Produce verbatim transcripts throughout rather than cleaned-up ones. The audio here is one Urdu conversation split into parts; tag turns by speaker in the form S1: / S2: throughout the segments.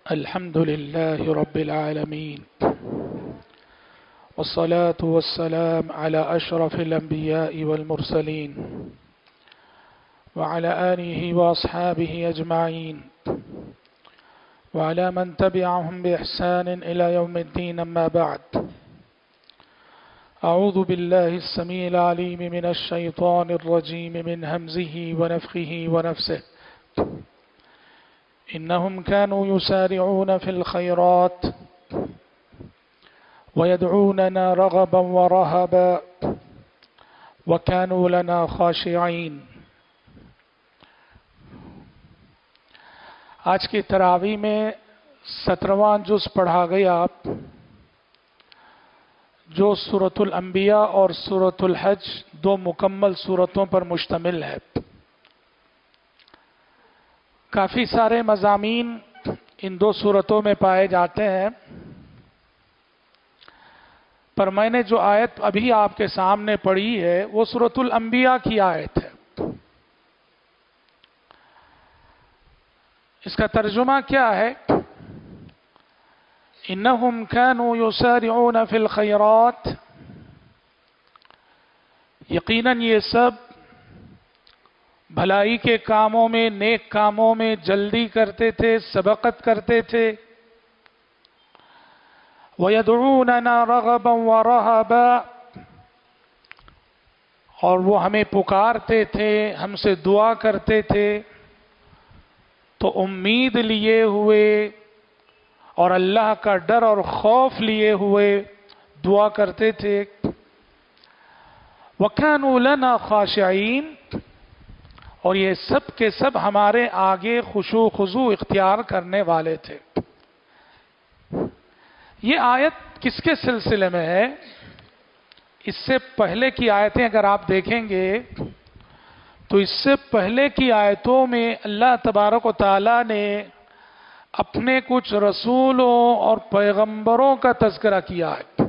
S1: الحمد لله رب العالمين، والصلاة والسلام على أشرف الأنبياء والمرسلين وعلى آله وأصحابه أجمعين وعلى من تبعهم بإحسان إلى يوم الدين. أما بعد، أعوذ بالله السميع العليم من الشيطان الرجيم من همزه ونفخه ونفسه. إنهم كانوا يسارعون في الخيرات ويدعوننا رغبا ورهبا وكانوا لنا خاشعين. آج کی تراویح میں سترواں جز پڑھا گیا جو سورۃ الانبیاء اور سورۃ الحج دو مکمل سورتوں پر مشتمل ہے. کافی سارے مضامین ان دو سورتوں میں پائے جاتے ہیں، پر میں نے جو آیت ابھی آپ کے سامنے پڑھی ہے وہ سورۃ الانبیاء کی آیت ہے. اس کا ترجمہ کیا ہے؟ انہم کانوا یسارعون فی الخیرات، یقیناً یہ سب بھلائی کے کاموں میں، نیک کاموں میں جلدی کرتے تھے، سبقت کرتے تھے. وَيَدْعُونَنَا رَغَبًا وَرَهَبًا، اور وہ ہمیں پکارتے تھے، ہم سے دعا کرتے تھے تو امید لیے ہوئے اور اللہ کا ڈر اور خوف لیے ہوئے دعا کرتے تھے. وَكَانُوا لَنَا خَاشِعِينَ، اور یہ سب کے سب ہمارے آگے خشوع خضوع اختیار کرنے والے تھے. یہ آیت کس کے سلسلے میں ہے؟ اس سے پہلے کی آیتیں اگر آپ دیکھیں گے تو اس سے پہلے کی آیتوں میں اللہ تبارک و تعالی نے اپنے کچھ رسولوں اور پیغمبروں کا تذکرہ کیا ہے.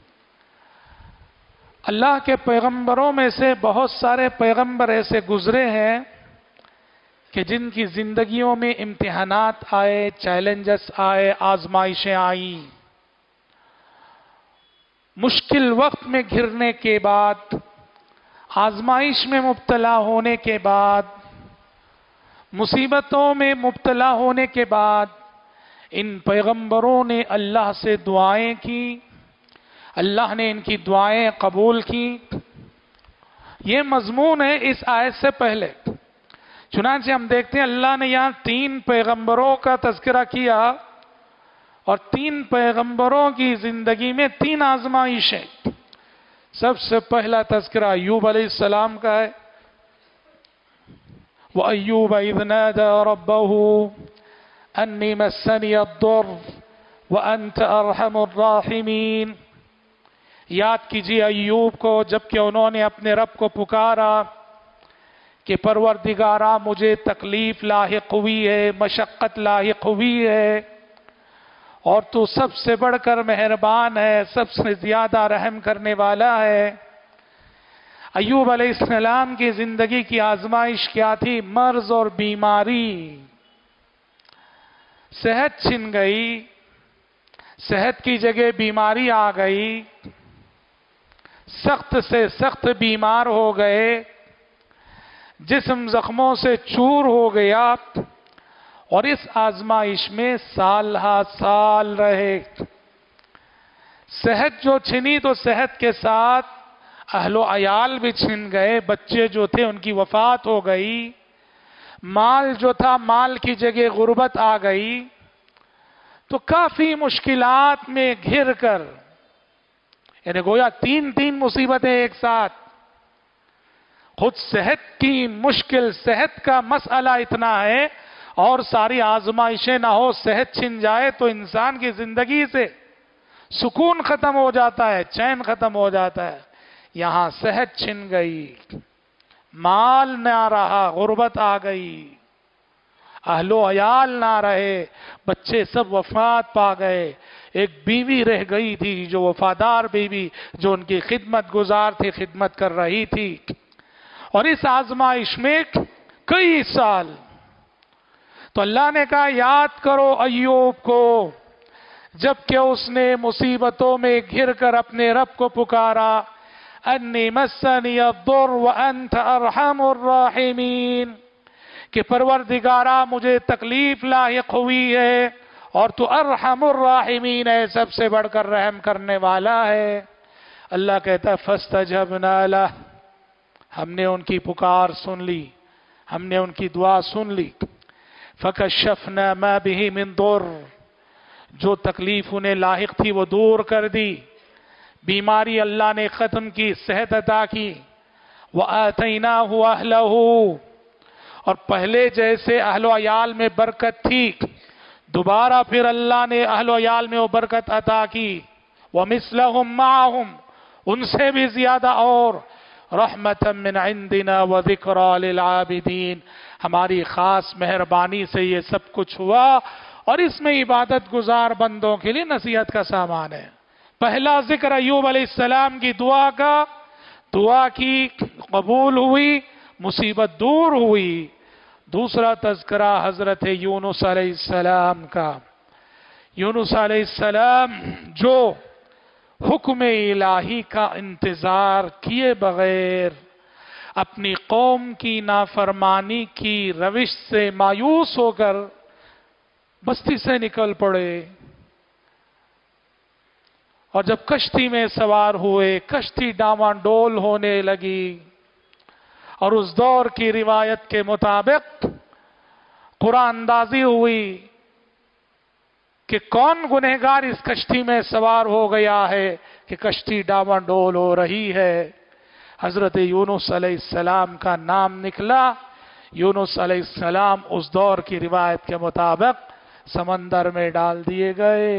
S1: اللہ کے پیغمبروں میں سے بہت سارے پیغمبر ایسے گزرے ہیں کہ جن کی زندگیوں میں امتحانات آئے، چیلنجز آئے، آزمائشیں آئیں. مشکل وقت میں گھرنے کے بعد، آزمائش میں مبتلا ہونے کے بعد، مصیبتوں میں مبتلا ہونے کے بعد ان پیغمبروں نے اللہ سے دعائیں کی، اللہ نے ان کی دعائیں قبول کی. یہ مضمون ہے اس آیت سے پہلے. چنانچہ ہم دیکھتے ہیں اللہ نے یہاں تین پیغمبروں کا تذکرہ کیا اور تین پیغمبروں کی زندگی میں تین آزمائشیں. سب سے پہلا تذکرہ ایوب علیہ السلام کا ہے. وَأَيُّوبَ إِذْ نَادَى رَبَّهُ أَنِّي مَسَّنِيَ الضُّرُّ وَأَنْتَ أَرْحَمُ الرَّاحِمِينَ. یاد کیجیے ایوب کو جب کہ انہوں نے اپنے رب کو پکارا کہ پروردگارا مجھے تکلیف لاحق ہوئی ہے، مشقت لاحق ہوئی ہے، اور تو سب سے بڑھ کر مہربان ہے، سب سے زیادہ رحم کرنے والا ہے. ایوب علیہ السلام کی زندگی کی آزمائش کیا تھی؟ مرض اور بیماری. صحت چھن گئی، صحت کی جگہ بیماری آ گئی، سخت سے سخت بیمار ہو گئے، جسم زخموں سے چور ہو گیا، اور اس آزمائش میں سال ہا سال رہے. صحت جو چھنی تو صحت کے ساتھ اہل و عیال بھی چھن گئے، بچے جو تھے ان کی وفات ہو گئی، مال جو تھا مال کی جگہ غربت آ گئی. تو کافی مشکلات میں گھر کر، یعنی گویا تین تین مصیبتیں ایک ساتھ. خود صحت کی مشکل، صحت کا مسئلہ اتنا ہے، اور ساری آزمائشیں نہ ہو، صحت چھن جائے تو انسان کی زندگی سے سکون ختم ہو جاتا ہے، چین ختم ہو جاتا ہے. یہاں صحت چھن گئی، مال نہ رہا، غربت آ گئی، اہل و عیال نہ رہے، بچے سب وفات پا گئے. ایک بیوی رہ گئی تھی جو وفادار بیوی، جو ان کی خدمت گزار تھی، خدمت کر رہی تھی. اور اس آزمائش میں کئی سال تو اللہ نے کہا یاد کرو ایوب کو، جبکہ اس نے مصیبتوں میں گر کر اپنے رب کو پکارا، انی مسنی الضر وانت ارحم الراحمین، کہ پروردگارا مجھے تکلیف لاحق ہوئی ہے اور تو ارحم الراحمین ہے، سب سے بڑھ کر رحم کرنے والا ہے۔ اللہ کہتا ہے فاستجبنا لہ، ہم نے ان کی پکار سن لی، ہم نے ان کی دعا سن لی۔ فکشفنا ما به من ضر، جو تکلیف انہیں لاحق تھی وہ دور کر دی، بیماری اللہ نے ختم کی، صحت عطا کی۔ وآتیناہ اہلہ، اور پہلے جیسے اہل و عیال میں برکت تھی دوبارہ پھر اللہ نے اہل و عیال میں وہ برکت عطا کی۔ ومثلہم معہم، ان سے بھی زیادہ، اور رحمتا من عندنا وذکرى للعابدین، ہماری خاص مہربانی سے یہ سب کچھ ہوا، اور اس میں عبادت گزار بندوں کے لیے نصیحت کا سامان ہے۔ پہلا ذکر ایوب علیہ السلام کی دعا کا، دعا کی قبول ہوئی، مصیبت دور ہوئی۔ دوسرا تذکرہ حضرت یونس علیہ السلام کا، یونس علیہ السلام جو حکم الہی کا انتظار کیے بغیر اپنی قوم کی نافرمانی کی روش سے مایوس ہو کر بستی سے نکل پڑے، اور جب کشتی میں سوار ہوئے کشتی ڈاواں ڈول ہونے لگی، اور اس دور کی روایت کے مطابق قرآن اندازی ہوئی کہ کون گنہگار اس کشتی میں سوار ہو گیا ہے کہ کشتی ڈاواں ڈول ہو رہی ہے۔ حضرت یونس علیہ السلام کا نام نکلا۔ یونس علیہ السلام اس دور کی روایت کے مطابق سمندر میں ڈال دیے گئے،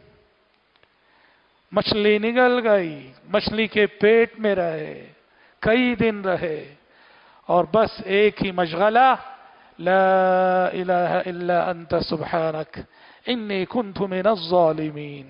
S1: مچھلی نگل گئی، مچھلی کے پیٹ میں رہے، کئی دن رہے، اور بس ایک ہی مشغلہ، لا الہ الا انت سبحانک انی کنت من الظالمین۔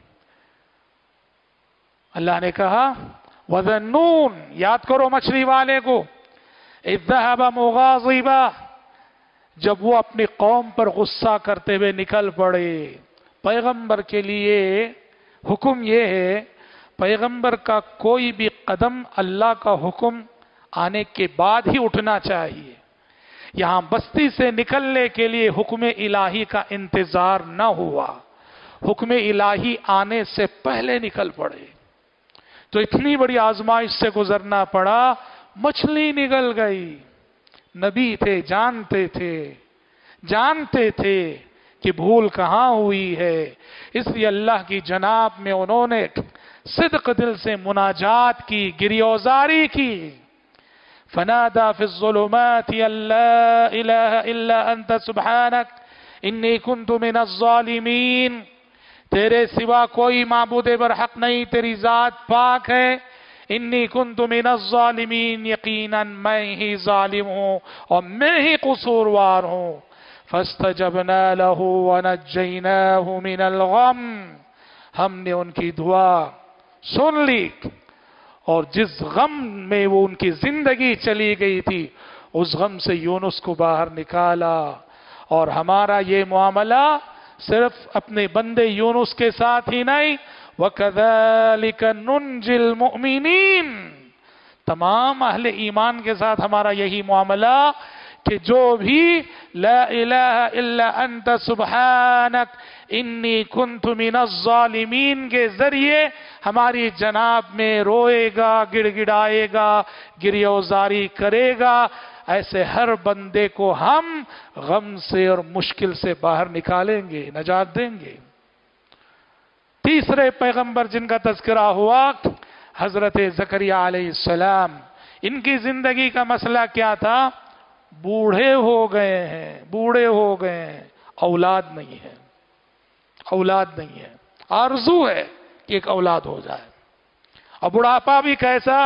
S1: اللہ نے کہا وَذَنُّونَ، یاد کرو مچھلی والے کو، اِذْ ذَهَبَ مُغَاضِبًا، جب وہ اپنی قوم پر غصہ کرتے ہوئے نکل پڑے۔ پیغمبر کے لیے حکم یہ ہے، پیغمبر کا کوئی بھی قدم اللہ کا حکم آنے کے بعد ہی اٹھنا چاہیے۔ یہاں بستی سے نکلنے کے لیے حکم الہی کا انتظار نہ ہوا، حکم الہی آنے سے پہلے نکل پڑے، تو اتنی بڑی آزمائش سے گزرنا پڑا، مچھلی نگل گئی۔ نبی تھے، جانتے تھے جانتے تھے کہ بھول کہاں ہوئی ہے، اس لیے اللہ کی جناب میں انہوں نے صدق دل سے مناجات کی، گریوزاری کی۔ فنادى في الظلمات ان لا اله الا انت سبحانك انی كنت من الظالمین، تیرے سوا کوئی معبود برحق نہیں، تیری ذات پاک ہے۔ انی كنت من الظالمین، یقیناً میں ہی ظالم ہوں اور میں ہی قصوروار ہوں۔ فاستجبنا له ونجیناه من الغم، ہم نے ان کی دعا سن لی، اور جس غم میں وہ ان کی زندگی چلی گئی تھی اس غم سے یونس کو باہر نکالا۔ اور ہمارا یہ معاملہ صرف اپنے بندے یونس کے ساتھ ہی نہیں، وَكَذَلِكَ نُنْجِي الْمُؤْمِنِينَ، تمام اہل ایمان کے ساتھ ہمارا یہی معاملہ کہ جو بھی لا الہ الا انت سبحانک انی کنت من الظالمین کے ذریعے ہماری جناب میں روئے گا، گڑ گڑائے گا، گریوزاری کرے گا، ایسے ہر بندے کو ہم غم سے اور مشکل سے باہر نکالیں گے، نجات دیں گے۔ تیسرے پیغمبر جن کا تذکرہ ہوا حضرت زکریا علیہ السلام، ان کی زندگی کا مسئلہ کیا تھا؟ بوڑھے ہو گئے ہیں، بوڑھے ہو گئے ہیں، اولاد نہیں ہے، اولاد نہیں ہے، آرزو ہے کہ ایک اولاد ہو جائے۔ اور بڑھاپا بھی کیسا؟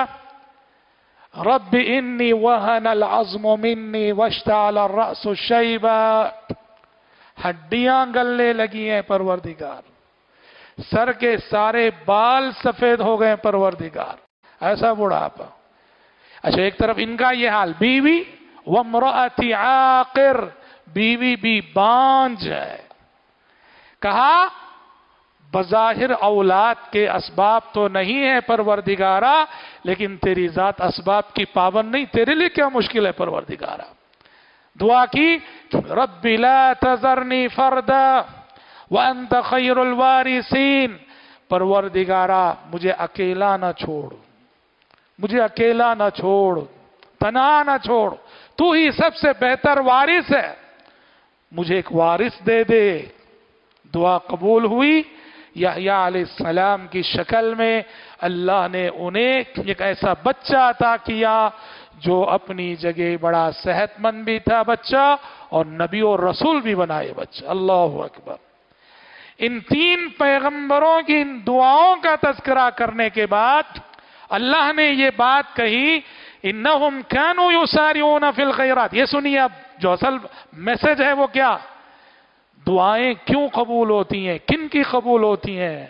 S1: رب انی وہن العظم منی واشتعل الرأس شیبا، ہڈیاں گلنے لگی ہیں پروردگار، سر کے سارے بال سفید ہو گئے پروردگار، ایسا بڑھاپا۔ اچھا ایک طرف ان کا یہ حال، بیوی وامرأتی عاقر، بیوی بھی بانجھ ہے. کہا بظاہر اولاد کے اسباب تو نہیں ہے پروردگارا، لیکن تیری ذات اسباب کی پابند نہیں، تیرے لیے کیا مشکل ہے پروردگارا. دعا کی رب لا تذرنی فردا وانت خیر الوارثین، پروردگارا مجھے اکیلا نہ چھوڑ، مجھے اکیلا نہ چھوڑ، تنہا نہ چھوڑ، تو ہی سب سے بہتر وارث ہے، مجھے ایک وارث دے دے. دعا قبول ہوئی. یحییٰ علیہ السلام کی شکل میں اللہ نے انہیں ایک ایسا بچہ عطا کیا جو اپنی جگہ بڑا صحت مند بھی تھا بچہ، اور نبی اور رسول بھی بنائے بچہ. اللہ اکبر. ان تین پیغمبروں کی ان دعاؤں کا تذکرہ کرنے کے بعد اللہ نے یہ بات کہی انہم کانوا یسارعون فی الخیرات. یہ سنیے اب جو اصل میسج ہے وہ کیا، دعائیں کیوں قبول ہوتی ہیں، کن کی قبول ہوتی ہیں.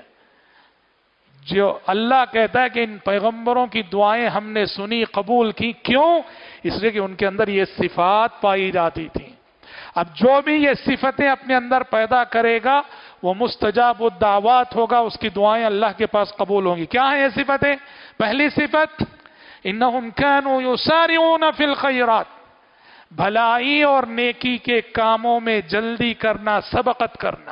S1: جو اللہ کہتا ہے کہ ان پیغمبروں کی دعائیں ہم نے سنی قبول کی، کیوں؟ اس لیے کہ ان کے اندر یہ صفات پائی جاتی تھیں. اب جو بھی یہ صفتیں اپنے اندر پیدا کرے گا وہ مستجاب الدعوات ہوگا، اس کی دعائیں اللہ کے پاس قبول ہوں گی. کیا ہیں یہ صفتیں؟ پہلی صفت انہم کانوا یسارعون فی الخیرات، بھلائی اور نیکی کے کاموں میں جلدی کرنا، سبقت کرنا،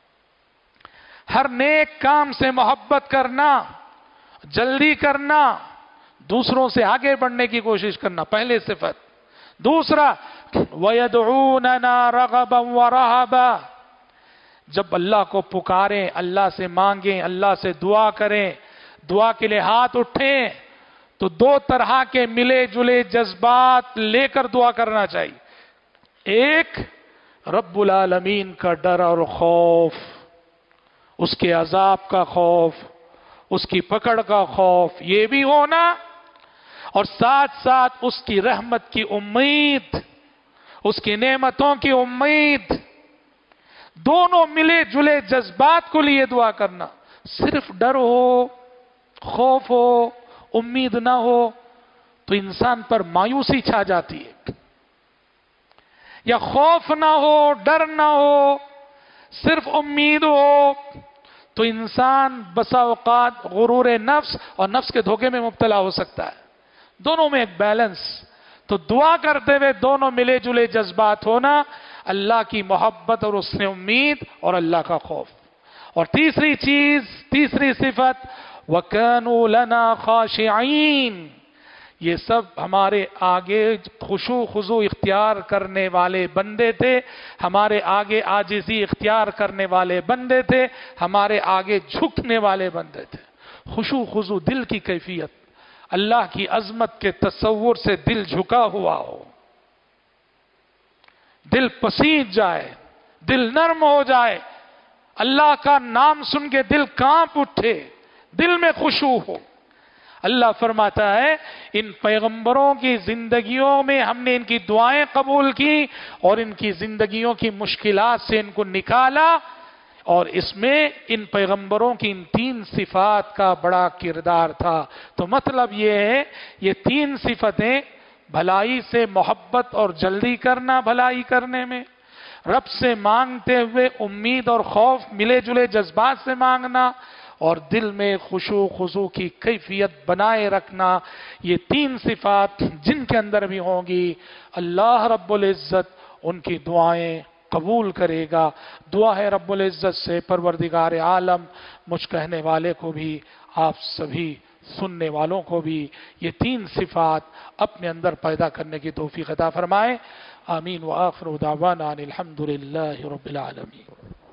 S1: ہر نیک کام سے محبت کرنا، جلدی کرنا، دوسروں سے آگے بڑھنے کی کوشش کرنا، پہلے صفت. دوسرا وَيَدْعُونَنَا رَغَبًا وَرَهَبًا، جب اللہ کو پکاریں، اللہ سے مانگیں، اللہ سے دعا کریں، دعا کے لیے ہاتھ اٹھیں تو دو طرح کے ملے جلے جذبات لے کر دعا کرنا چاہیے. ایک رب العالمین کا ڈر اور خوف، اس کے عذاب کا خوف، اس کی پکڑ کا خوف، یہ بھی ہونا، اور ساتھ ساتھ اس کی رحمت کی امید، اس کی نعمتوں کی امید. دونوں ملے جلے جذبات کو لیے دعا کرنا. صرف ڈر ہو، خوف ہو، امید نہ ہو تو انسان پر مایوسی چھا جاتی ہے. یا خوف نہ ہو، ڈر نہ ہو، صرف امید ہو تو انسان بسا اوقات غرور نفس اور نفس کے دھوکے میں مبتلا ہو سکتا ہے. دونوں میں ایک بیلنس. تو دعا کرتے ہوئے دونوں ملے جلے جذبات ہونا، اللہ کی محبت اور اس سے امید اور اللہ کا خوف. اور تیسری چیز، تیسری صفت وَكَانُوا لَنَا خَاشِعِينَ، یہ سب ہمارے آگے خشوع خضوع اختیار کرنے والے بندے تھے، ہمارے آگے عاجزی اختیار کرنے والے بندے تھے، ہمارے آگے جھکنے والے بندے تھے. خشوع خضوع دل کی کیفیت، اللہ کی عظمت کے تصور سے دل جھکا ہوا ہو، دل پسیج جائے، دل نرم ہو جائے، اللہ کا نام سن کے دل کانپ اٹھے، دل میں خشوع ہو. اللہ فرماتا ہے ان پیغمبروں کی زندگیوں میں ہم نے ان کی دعائیں قبول کی اور ان کی زندگیوں کی مشکلات سے ان کو نکالا، اور اس میں ان پیغمبروں کی ان تین صفات کا بڑا کردار تھا. تو مطلب یہ ہے یہ تین صفتیں، بھلائی سے محبت اور جلدی کرنا بھلائی کرنے میں، رب سے مانگتے ہوئے امید اور خوف ملے جلے جذبات سے مانگنا، اور دل میں خشوع خضوع کی کیفیت بنائے رکھنا، یہ تین صفات جن کے اندر بھی ہوں گی اللہ رب العزت ان کی دعائیں قبول کرے گا. دعا ہے رب العزت سے پروردگار عالم مجھ کہنے والے کو بھی، آپ سبھی سننے والوں کو بھی یہ تین صفات اپنے اندر پیدا کرنے کی توفیق عطا فرمائے. آمین. وآخر دعوانا ان الحمد للہ رب العالمین.